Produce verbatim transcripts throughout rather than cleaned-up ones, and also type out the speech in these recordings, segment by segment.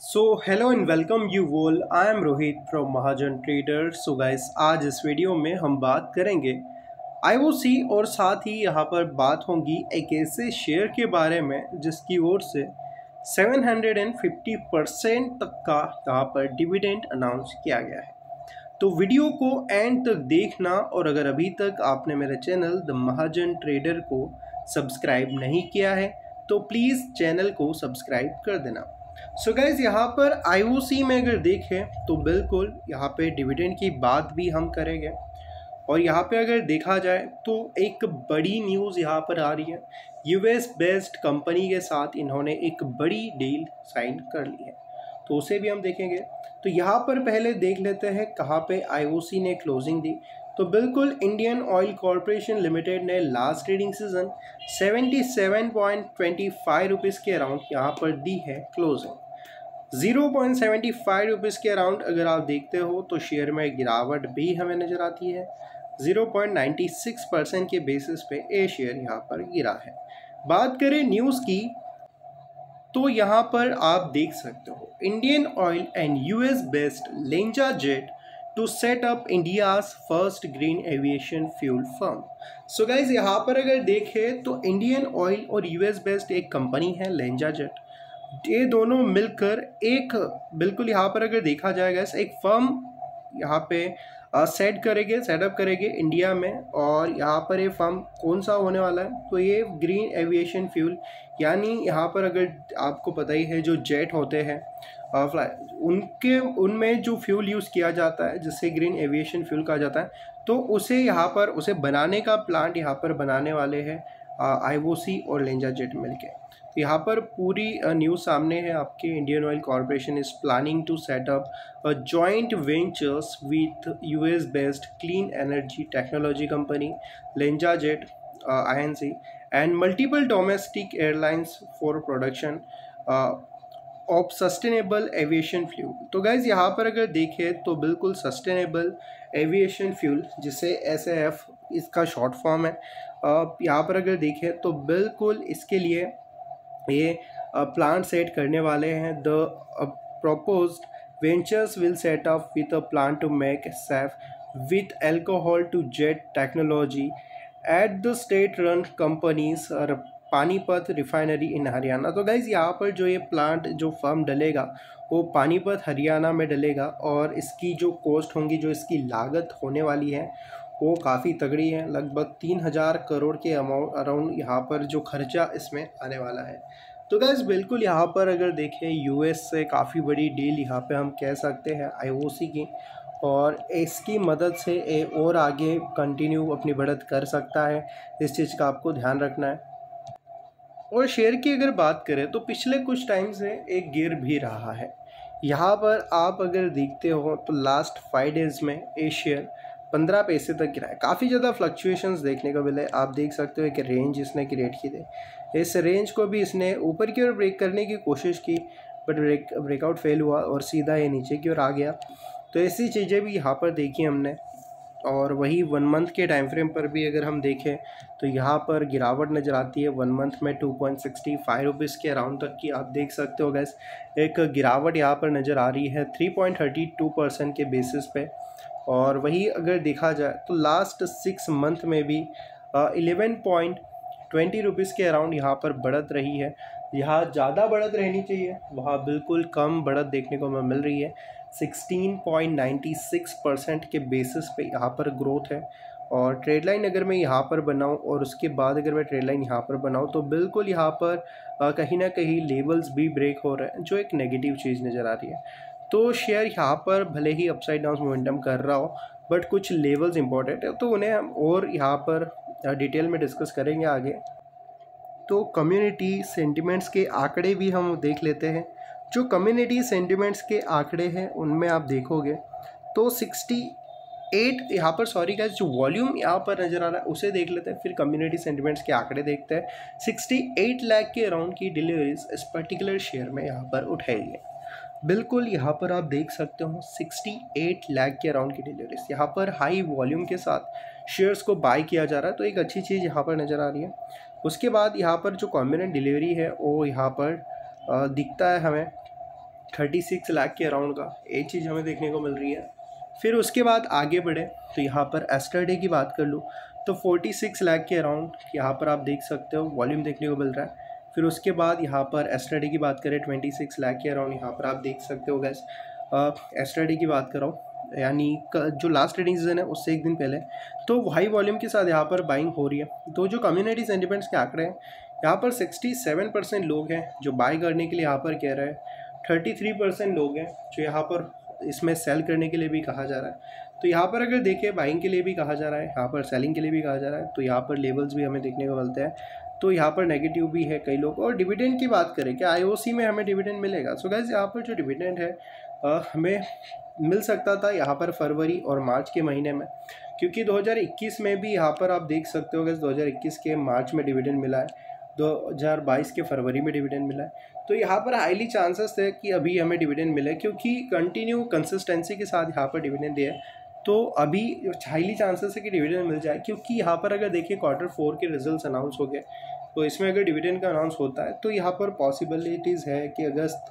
So hello and welcome you all. I am Rohit from Mahajan trader. So guys, आज इस video में हम बात करेंगे आईओसी और साथ ही यहाँ पर बात होगी एक ऐसे शेयर के बारे में जिसकी ओर से सात सौ पचास परसेंट तक का यहाँ पर डिविडेंड अनाउंस किया गया है। तो वीडियो को एंड तक देखना, और अगर अभी तक आपने मेरे चैनल द महाजन ट्रेडर को सब्सक्राइब नहीं किया है तो प्लीज़ चैनल को सब्सक्राइब कर देना। सो so गाइज, यहाँ पर आईओसी में अगर देखें तो बिल्कुल यहाँ पे डिविडेंड की बात भी हम करेंगे, और यहाँ पे अगर देखा जाए तो एक बड़ी न्यूज़ यहाँ पर आ रही है। यूएस बेस्ड कंपनी के साथ इन्होंने एक बड़ी डील साइन कर ली है, तो उसे भी हम देखेंगे। तो यहाँ पर पहले देख लेते हैं कहाँ पे आईओसी ने क्लोजिंग दी। तो बिल्कुल इंडियन ऑयल कॉरपोरेशन लिमिटेड ने लास्ट ट्रेडिंग सीजन सतहत्तर पॉइंट दो पाँच रुपीज़ के अराउंड यहाँ पर दी है closing. Zero point seven five rupees के अराउंड अगर आप देखते हो तो शेयर में गिरावट भी हमें नज़र आती है। Zero point nine six percent के बेसिस पे ए शेयर यहाँ पर गिरा है। बात करें न्यूज़ की तो यहाँ पर आप देख सकते हो Indian Oil and US based LanzaJet to set up India's first green aviation fuel firm. So guys, यहाँ पर अगर देखें तो इंडियन ऑयल और यूएस बेस्ड एक कंपनी है लेंजा जेट, ये दोनों मिलकर एक बिल्कुल यहाँ पर अगर देखा जाएगा एक फर्म यहाँ पे सेट करेंगे सेटअप करेंगे इंडिया में। और यहाँ पर ये फर्म कौन सा होने वाला है, तो ये ग्रीन एविएशन फ्यूल, यानी यहाँ पर अगर आपको पता ही है जो जेट होते हैं फ्लाई, उनके उनमें जो फ्यूल यूज़ किया जाता है जिससे ग्रीन एविएशन फ्यूल कहा जाता है, तो उसे यहाँ पर उसे बनाने का प्लांट यहाँ पर बनाने वाले हैं आईओसी और लेंजा जेट मिलके। तो यहाँ पर पूरी न्यूज़ सामने है आपके। Indian Oil Corporation is planning to set up a joint ventures with US based clean energy technology company LanzaJet Inc and multiple domestic airlines for production of sustainable aviation fuel. तो guys, यहाँ पर अगर देखें तो बिल्कुल sustainable aviation fuel जिसे S A F इसका short form है, यहाँ पर अगर देखें तो बिल्कुल इसके लिए ये प्लांट सेट करने वाले हैं। The proposed ventures will set up with a plant to make SAF with alcohol to jet technology at the state run companies और पानीपत रिफाइनरी इन हरियाणा। तो गाइज, यहाँ पर जो ये प्लांट जो फर्म डलेगा वो पानीपत हरियाणा में डलेगा, और इसकी जो कॉस्ट होंगी, जो इसकी लागत होने वाली है वो काफ़ी तगड़ी है। लगभग तीन हज़ार करोड़ के अमाउंट अराउंड यहाँ पर जो खर्चा इसमें आने वाला है। तो गाइस, बिल्कुल यहाँ पर अगर देखें यूएस से काफ़ी बड़ी डील यहाँ पे हम कह सकते हैं आईओसी की, और इसकी मदद से ये और आगे कंटिन्यू अपनी बढ़त कर सकता है। इस चीज़ का आपको ध्यान रखना है। और शेयर की अगर बात करें तो पिछले कुछ टाइम से एक गिर भी रहा है। यहाँ पर आप अगर देखते हो तो लास्ट फाइव डेज़ में ये शेयर पंद्रह पैसे तक गिरा है। काफ़ी ज़्यादा फ्लक्चुएशंस देखने को मिले। आप देख सकते हो एक रेंज इसने क्रिएट की थी, इस रेंज को भी इसने ऊपर की ओर ब्रेक करने की कोशिश की, बट ब्रेक ब्रेकआउट फेल हुआ और सीधा ये नीचे की ओर आ गया। तो ऐसी चीज़ें भी यहाँ पर देखी हमने। और वही वन मंथ के टाइम फ्रेम पर भी अगर हम देखें तो यहाँ पर गिरावट नज़र आती है। वन मंथ में two point six five rupees के अराउंड तक की आप देख सकते हो गैस एक गिरावट यहाँ पर नज़र आ रही है three point thirty two percent के बेसिस पे। और वही अगर देखा जाए तो लास्ट सिक्स मंथ में भी इलेवन पॉइंट ट्वेंटी रुपीज़ के अराउंड यहाँ पर बढ़त रही है। यहाँ ज़्यादा बढ़त रहनी चाहिए, वहाँ बिल्कुल कम बढ़त देखने को मिल रही है। Sixteen point nine six percent के बेसिस पे यहाँ पर ग्रोथ है। और ट्रेड लाइन अगर मैं यहाँ पर बनाऊँ और उसके बाद अगर मैं ट्रेड लाइन यहाँ पर बनाऊँ तो बिल्कुल यहाँ पर कहीं ना कहीं लेवल्स भी ब्रेक हो रहे हैं, जो एक नेगेटिव चीज़ नज़र आ रही है। तो शेयर यहाँ पर भले ही अपसाइड डाउन मोमेंटम कर रहा हो, बट कुछ लेवल्स इंपॉर्टेंट है, तो उन्हें हम और यहाँ पर डिटेल में डिस्कस करेंगे आगे। तो कम्युनिटी सेंटिमेंट्स के आंकड़े भी हम देख लेते हैं। जो कम्युनिटी सेंटिमेंट्स के आंकड़े हैं उनमें आप देखोगे तो सिक्सटी एट यहाँ पर सॉरी गाइस जो वॉल्यूम यहाँ पर नज़र आ रहा है उसे देख लेते हैं, फिर कम्युनिटी सेंटिमेंट्स के आंकड़े देखते हैं। सिक्सटी एट लाख के अराउंड की डिलीवरीज इस पर्टिकुलर शेयर में यहाँ पर उठाई है। बिल्कुल यहाँ पर आप देख सकते हो सिक्सटी एट लाख के अराउंड की डिलीवरीज, यहाँ पर हाई वॉल्यूम के साथ शेयर्स को बाय किया जा रहा है, तो एक अच्छी चीज़ यहाँ पर नज़र आ रही है। उसके बाद यहाँ पर जो कॉम्बिनेंट डिलीवरी है वो यहाँ पर दिखता है हमें थर्टी सिक्स लाख के अराउंड का एक चीज़ हमें देखने को मिल रही है। फिर उसके बाद आगे बढ़े तो यहाँ पर एस्टरडे की बात कर लूँ तो फोर्टी सिक्स लाख के अराउंड यहाँ पर आप देख सकते हो वॉल्यूम देखने को मिल रहा है। फिर उसके बाद यहाँ पर एस्टरडे की बात करें ट्वेंटी सिक्स लाख के अराउंड यहाँ पर आप देख सकते हो गैस। एस्टरडे की बात कर रहा हूँ यानी जो लास्ट ट्रेडिंग सीजन है उससे एक दिन पहले, तो हाई वॉल्यूम के साथ यहाँ पर बाइंग हो रही है। तो जो कम्युनिटी सेंटिमेंट्स के आंकड़े हैं यहाँ पर सिक्सटी सेवन परसेंट लोग हैं जो बाय करने के लिए यहाँ पर कह रहे हैं, थर्टी थ्री परसेंट लोग हैं जो यहाँ पर इसमें सेल करने के लिए भी कहा जा रहा है। तो यहाँ पर अगर देखें बाइंग के लिए भी कहा जा रहा है, यहाँ पर सेलिंग के लिए भी कहा जा रहा है, तो यहाँ पर लेवल्स भी हमें देखने को मिलते हैं। तो यहाँ पर नेगेटिव भी है कई लोग। और डिविडेंड की बात करें कि आईओसी में हमें डिविडेंड मिलेगा, सो गाइस यहाँ पर जो डिविडेंड है आ, हमें मिल सकता था यहाँ पर फरवरी और मार्च के महीने में, क्योंकि दो हज़ार इक्कीस में भी यहाँ पर आप देख सकते हो गाइस दो हज़ार इक्कीस के मार्च में डिविडेंड मिला है, दो हज़ार बाईस के फरवरी में डिविडेंड मिला है। तो यहाँ पर हाईली चांसेस थे कि अभी हमें डिविडेंड मिले, क्योंकि कंटिन्यू कंसिस्टेंसी के साथ यहाँ पर डिविडेंड दिया है। तो अभी हाईली चांसेस है कि डिविडेंड मिल जाए, क्योंकि यहाँ पर अगर देखिए क्वार्टर फोर के रिजल्ट्स अनाउंस हो गए, तो इसमें अगर डिविडेंड का अनाउंस होता है तो यहाँ पर पॉसिबिलिटीज़ है कि अगस्त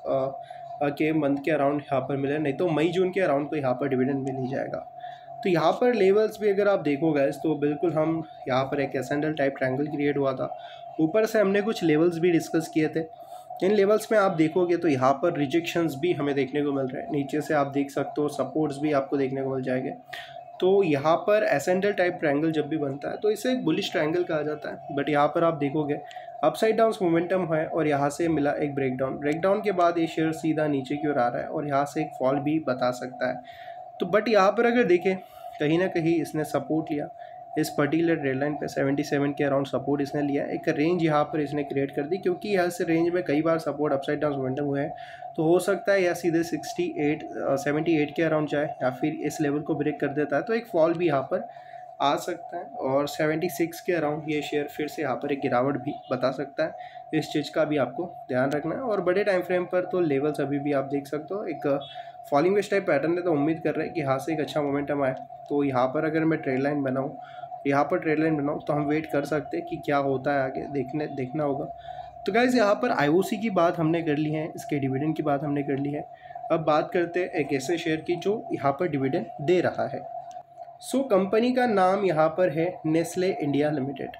के मंथ के अराउंड यहाँ पर मिले, नहीं तो मई जून के अराउंड तो यहाँ पर डिविडेंड मिल ही जाएगा। तो यहाँ पर लेवल्स भी अगर आप देखोगे तो बिल्कुल हम यहाँ पर एक एसेंडल टाइप ट्रायंगल क्रिएट हुआ था, ऊपर से हमने कुछ लेवल्स भी डिस्कस किए थे। इन लेवल्स में आप देखोगे तो यहाँ पर रिजेक्शंस भी हमें देखने को मिल रहे हैं, नीचे से आप देख सकते हो सपोर्ट्स भी आपको देखने को मिल जाएंगे। तो यहाँ पर एसेंडल टाइप ट्रायंगल जब भी बनता है तो इसे एक बुलिश ट्रायंगल कहा जाता है, बट यहाँ पर आप देखोगे अपसाइड डाउन मोमेंटम है और यहाँ से मिला एक ब्रेकडाउन, ब्रेकडाउन के बाद ये शेयर सीधा नीचे की ओर आ रहा है और यहाँ से एक फॉल भी बता सकता है। तो बट यहाँ पर अगर देखें कहीं ना कहीं इसने सपोर्ट लिया, इस पर्टिकुलर रेड लाइन पे सेवेंटी सेवन के अराउंड सपोर्ट इसने लिया, एक रेंज यहाँ पर इसने क्रिएट कर दी, क्योंकि यहाँ से रेंज में कई बार सपोर्ट अपसाइड डाउन मोमेंटम हुए हैं। तो हो सकता है या सीधे सिक्सटी एट सेवेंटी एट के अराउंड जाए या फिर इस लेवल को ब्रेक कर देता है तो एक फॉल भी यहाँ पर आ सकता है, और सेवेंटी सिक्स के अराउंड ये शेयर फिर से यहाँ पर एक गिरावट भी बता सकता है। इस चीज़ का भी आपको ध्यान रखना है। और बड़े टाइम फ्रेम पर तो लेवल्स अभी भी आप देख सकते हो एक फॉलिंग वेज टाइप पैटर्न है, तो उम्मीद कर रहे हैं कि यहाँ से एक अच्छा मोमेंटम आए। तो यहाँ पर अगर मैं ट्रेड लाइन बनाऊँ यहाँ पर ट्रेड लाइन बनाऊँ तो हम वेट कर सकते हैं कि क्या होता है आगे, देखने देखना होगा। तो गाइस यहाँ पर आईओसी की बात हमने कर ली है, इसके डिविडेंड की बात हमने कर ली है। अब बात करते हैं एक ऐसे शेयर की जो यहाँ पर डिविडेंड दे रहा है। सो so, कंपनी का नाम यहाँ पर है Nestle India Limited.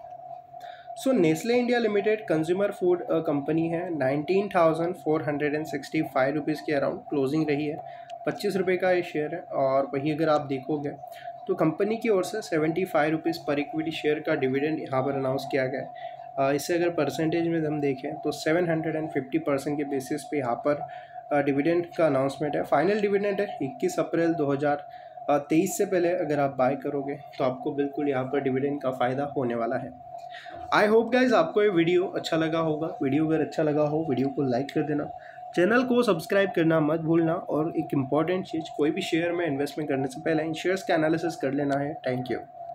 So Nestle India Limited consumer food company है, nineteen thousand four hundred and sixty five rupees के अराउंड क्लोजिंग रही है, पच्चीस रुपये का ये शेयर है। और वही अगर आप देखोगे तो कंपनी की ओर से सेवेंटी फाइव रुपीज़ पर इक्विटी शेयर का डिविडेंड यहाँ पर अनाउंस किया गया है। इससे अगर परसेंटेज में हम देखें तो सेवन हंड्रेड फिफ्टी परसेंट के बेसिस पे यहाँ पर डिविडेंड का अनाउंसमेंट है। फाइनल डिविडेंड है इक्कीस अप्रैल दो हज़ार तेईस से पहले अगर आप बाय करोगे तो आपको बिल्कुल यहाँ पर डिविडेंड का फ़ायदा होने वाला है। आई होप गाइज आपको ये वीडियो अच्छा लगा होगा। वीडियो अगर अच्छा लगा हो वीडियो को लाइक कर देना, चैनल को सब्सक्राइब करना मत भूलना। और एक इम्पॉर्टेंट चीज़, कोई भी शेयर में इन्वेस्टमेंट करने से पहले इन शेयर्स का एनालिसिस कर लेना है। Thank you.